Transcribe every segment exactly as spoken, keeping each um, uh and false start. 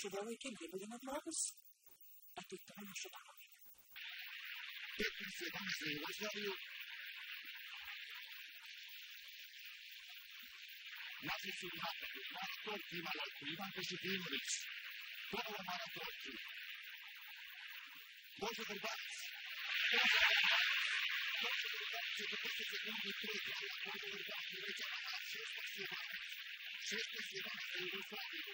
naše devojke najbolje na globusu. Eto i to je naša domovina. petnaest jedanaest za Jugoslaviju. Naši su u napadu. Mara Torki ima loptu. Ivan Pešetinović. Ponovo Mara Torki. Božo Vrbanac. Božo Vrbanac. Božo Vrbanac. četrdeset sekundi prije kraja. Božo Vrbanac uvećava na šesnaest jedanaest. šesnaest jedanaest za Jugoslaviju.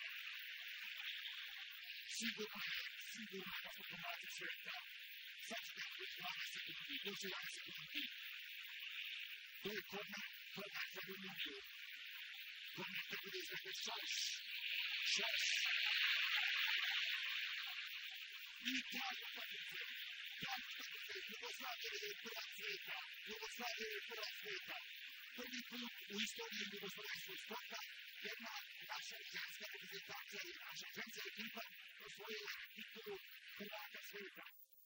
Sigurno je, sigurno je da smo pomlači sveta. Sad ćete još dvanaest sekundi, još jedanaest sekundi. To je korner, korner za Rumuniju. Korner tako da izvede Šoš. Šoš. I tražno patice. Tražno patice. Jugoslavija je prva sveta. Jugoslavija je prva sveta. Prvi put u istoriji jugoslovenskog sporta jedna naša ženska reprezentacija i naša ženska ekipa osvojila titulu prvaka sveta.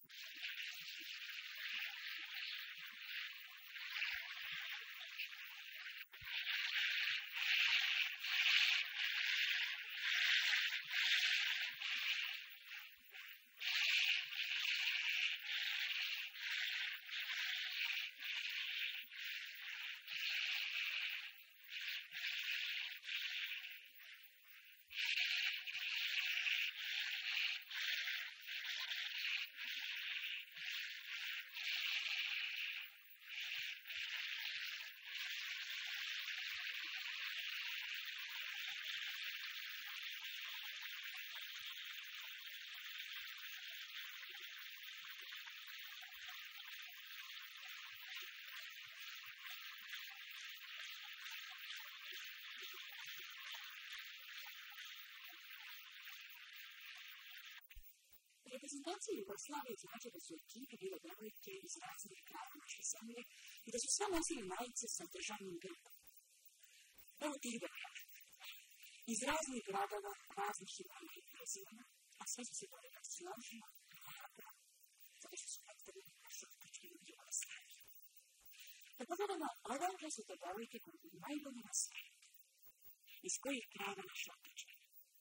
Reprezentacije Jugoslavije znači da su ekipe bile devojke iz raznih krajeva naše zemlje i da su sve nosili majice sa državnim grbom. Evo tih devojaka. Iz raznih gradova, raznih imena i prezimena, a sve su se devojaka složile i naravno, zato što su predstavili našu otečkinu Jugoslaviju. Da pogledamo odakle su te devojke koje su najbolje na svijetu. Iz kojih krajeva naše otečkine.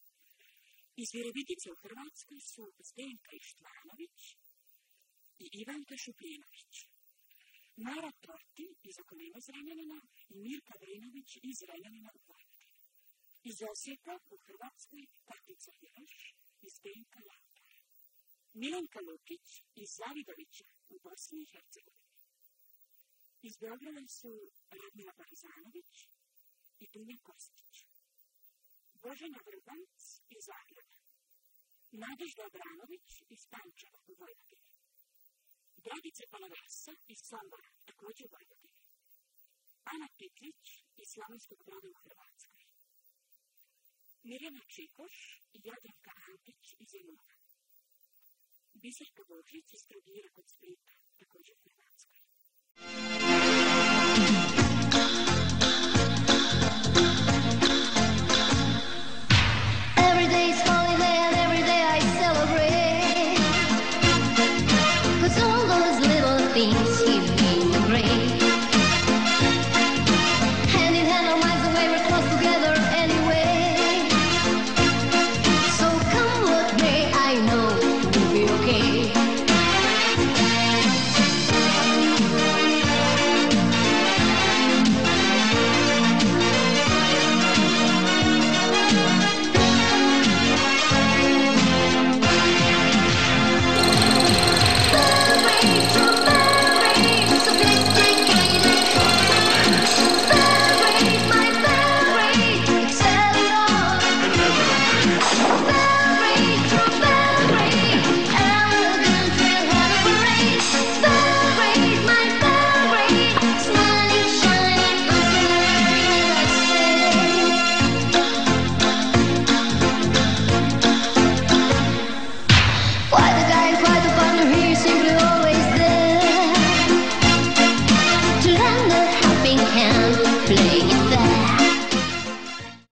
Iz Virovitice u Hrvatskoj su Zdenka Ištvanović i Ivanka Šupljenović. Mara Torti iz Okolina Zrenjanina i Mirka Vrinović iz Zrenjanina u Vojvodini. Iz Osijeka u Hrvatskoj Katica Ješ i Zdenka Jantar. Milenka Lukić iz Zavidovića u Bosni i Hercegovini. Iz Beograda su Radmila Barizanović i Dunja Kostić. Božena Vrbanac iz Zagreba. Nadežda Abramović iz Pančeva u Vojvodini. Dragica Palavesa iz Sombora, također u Vojvodini. Ana Pitlić iz Slavonskog Broda u Hrvatskoj. Mirjana Čikoš i Jadranka Antić iz Zemuna. Biserka Božić iz Trogira kod Splita, također u Hrvatskoj.